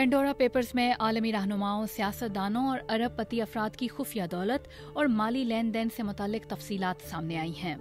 Pandora papers में आलमी रहनुमाओं, सियासतदानों और अरबपति अफराद की खुफिया दौलत और माली लेन देन से मुताल्लिक तफसीलात सामने आई हैं।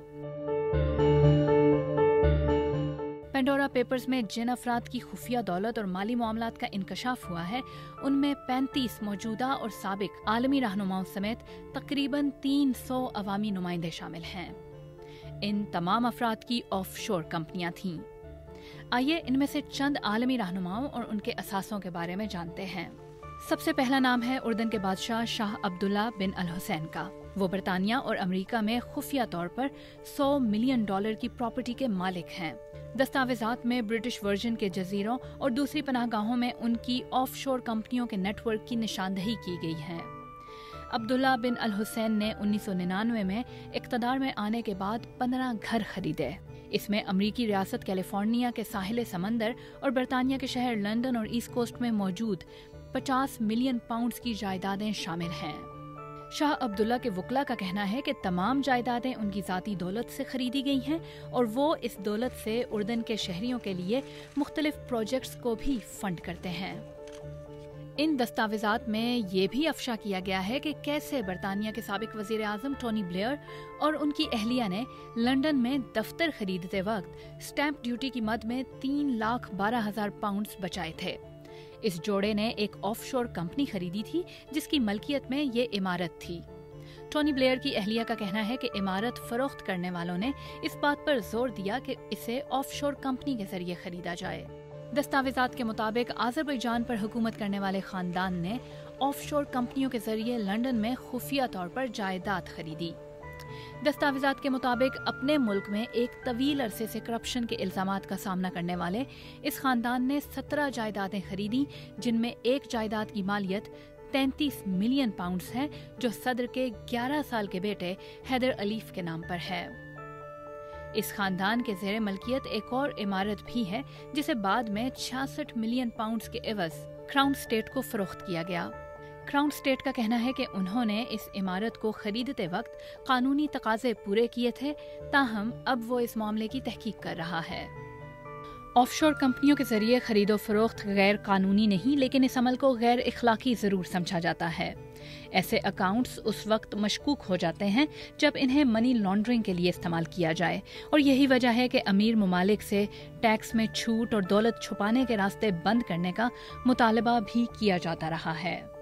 पेंडोरा पेपर्स में जिन अफराद की खुफिया दौलत और माली मामलात का इंकशाफ हुआ है, उनमें 35 मौजूदा और साबिक आलमी रहनुमाओं समेत तकरीबन 300 अवामी नुमाइंदे शामिल हैं। इन तमाम अफराद की ऑफशोर कंपनियां थीं। आइए इनमें से चंद आलमी रहनुमाओं और उनके असासों के बारे में जानते हैं। सबसे पहला नाम है उर्दन के बादशाह शाह अब्दुल्ला बिन अल हुसैन का। वो बरतानिया और अमेरिका में खुफिया तौर पर $100 मिलियन की प्रॉपर्टी के मालिक हैं। दस्तावेजात में ब्रिटिश वर्जन के जजीरों और दूसरी पनाहगाहों में उनकी ऑफशोर कंपनियों के नेटवर्क की निशानदही की गई है। अब्दुल्ला बिन अल हुसैन ने 1999 में इक़्तिदार में आने के बाद 15 घर खरीदे। इसमें अमरीकी रियासत कैलिफोर्निया के साहिल समंदर और बरतानिया के शहर लंदन और ईस्ट कोस्ट में मौजूद 50 मिलियन पाउंड्स की जायदादें शामिल हैं। शाह अब्दुल्ला के वकला का कहना है कि तमाम जायदादें उनकी ज़ाती दौलत से खरीदी गई हैं और वो इस दौलत से उर्दन के शहरियों के लिए मुख्तलिफ प्रोजेक्ट्स को भी फंड करते हैं। इन दस्तावेजात में ये भी अफशा किया गया है कि कैसे बरतानिया के साबिक वज़ीर आज़म टोनी ब्लेयर और उनकी अहलिया ने लंदन में दफ्तर खरीदते वक्त स्टैंप ड्यूटी की मद में 3,12,000 पाउंड्स बचाए थे। इस जोड़े ने एक ऑफशोर कंपनी खरीदी थी जिसकी मलकियत में ये इमारत थी। टोनी ब्लेयर की अहलिया का कहना है कि इमारत फरोख्त करने वालों ने इस बात पर जोर दिया कि इसे ऑफशोर कंपनी के जरिए खरीदा जाए। दस्तावेजात के मुताबिक आज़रबैजान पर हुकूमत करने वाले खानदान ने ऑफशोर कंपनियों के जरिए लंदन में खुफिया तौर पर जायदाद खरीदी। दस्तावेजात के मुताबिक अपने मुल्क में एक तवील अरसे से करप्शन के इल्जामात का सामना करने वाले इस खानदान ने 17 जायदादें खरीदी, जिनमें एक जायदाद की मालियत 33 मिलियन पाउंड्स है, जो सदर के 11 साल के बेटे हैदर अलीफ के नाम पर है। इस खानदान के ज़ेरे मलकियत एक और इमारत भी है जिसे बाद में 66 मिलियन पाउंड्स के एवज क्राउन स्टेट को फरोख्त किया गया। क्राउन स्टेट का कहना है कि उन्होंने इस इमारत को खरीदते वक्त कानूनी तकाजे पूरे किए थे, ताहम अब वो इस मामले की तहकीक कर रहा है। ऑफशोर कंपनियों के जरिए खरीदो फरोख्त गैर कानूनी नहीं, लेकिन इस अमल को गैर इखलाकी जरूर समझा जाता है। ऐसे अकाउंट्स उस वक्त मशकूक हो जाते हैं जब इन्हें मनी लॉन्ड्रिंग के लिए इस्तेमाल किया जाए, और यही वजह है कि अमीर ममालिक से टैक्स में छूट और दौलत छुपाने के रास्ते बंद करने का मुतालबा भी किया जाता रहा है।